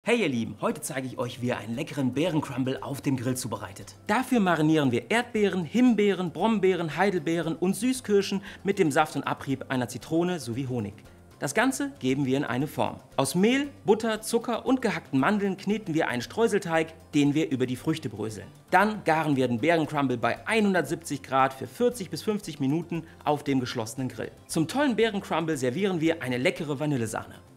Hey ihr Lieben, heute zeige ich euch, wie ihr einen leckeren Beerencrumble auf dem Grill zubereitet. Dafür marinieren wir Erdbeeren, Himbeeren, Brombeeren, Heidelbeeren und Süßkirschen mit dem Saft und Abrieb einer Zitrone sowie Honig. Das Ganze geben wir in eine Form. Aus Mehl, Butter, Zucker und gehackten Mandeln kneten wir einen Streuselteig, den wir über die Früchte bröseln. Dann garen wir den Beerencrumble bei 170 Grad für 40 bis 50 Minuten auf dem geschlossenen Grill. Zum tollen Beerencrumble servieren wir eine leckere Vanillesahne.